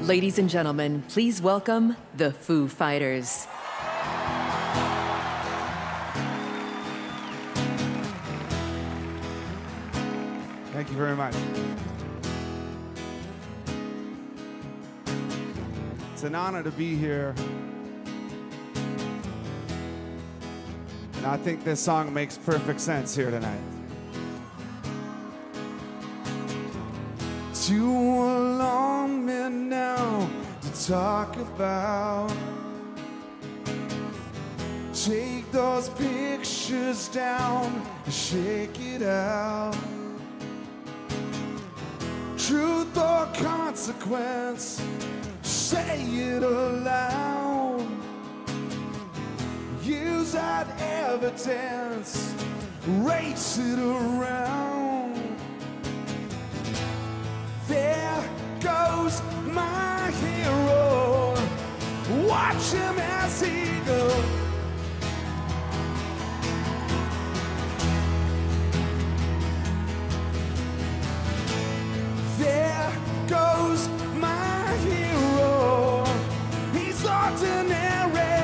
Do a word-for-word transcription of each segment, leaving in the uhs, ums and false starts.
Ladies and gentlemen, please welcome the Foo Fighters. Thank you very much. It's an honor to be here. And I think this song makes perfect sense here tonight. Too long men now to talk about. Take those pictures down and shake it out. Truth or consequence, say it aloud. Use that evidence, race it around. There goes my hero, watch him as he goes. There goes my hero, he's ordinary.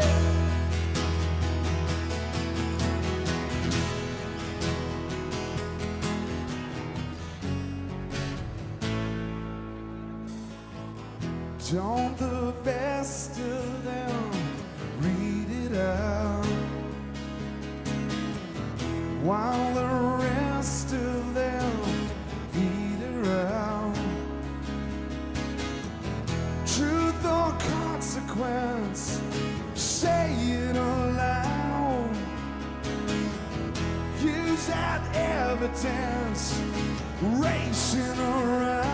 Don't the best of them read it out, while the rest of them beat around. Truth or consequence, say it aloud. Use that evidence, racing around.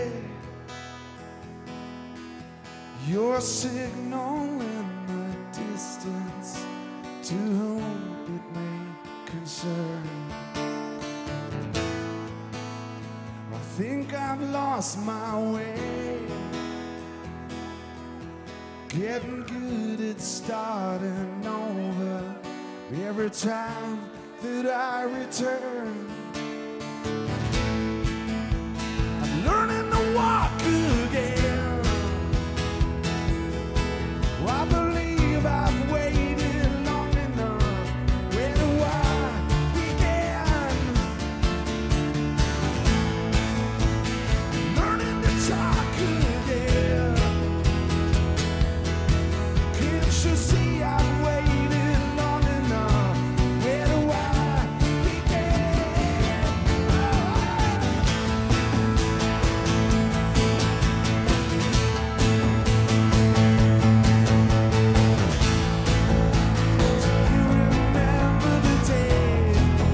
Your signal in the distance. distance to whom it may concern. I think I've lost my way, getting good at starting over every time that I return. I'm learning to walk again. I believe I've waited long enough. Where do I begin? Learning to talk again. Can't you see I've waited long enough? Where do I begin? Do you remember the day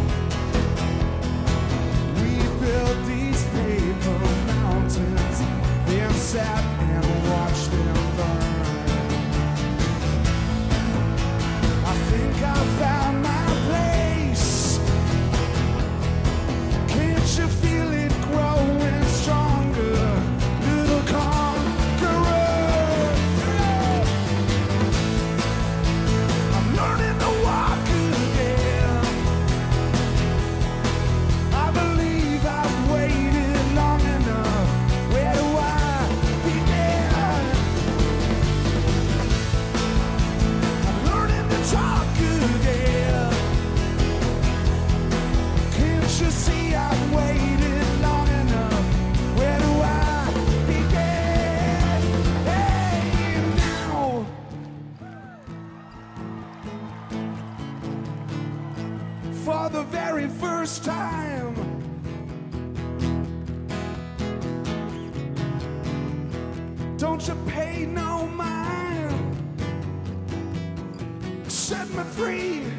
we built these paper mountains, then sat and watched them burn? I think I found my place. Can't you feel it growing stronger, little conqueror? I'm learning to walk again. I believe I've waited long enough. Where do I begin? I'm learning to talk again. Can't you see I've waited long enough? Where do I begin? Hey, now. For the very first time, don't you pay no mind. Set me free.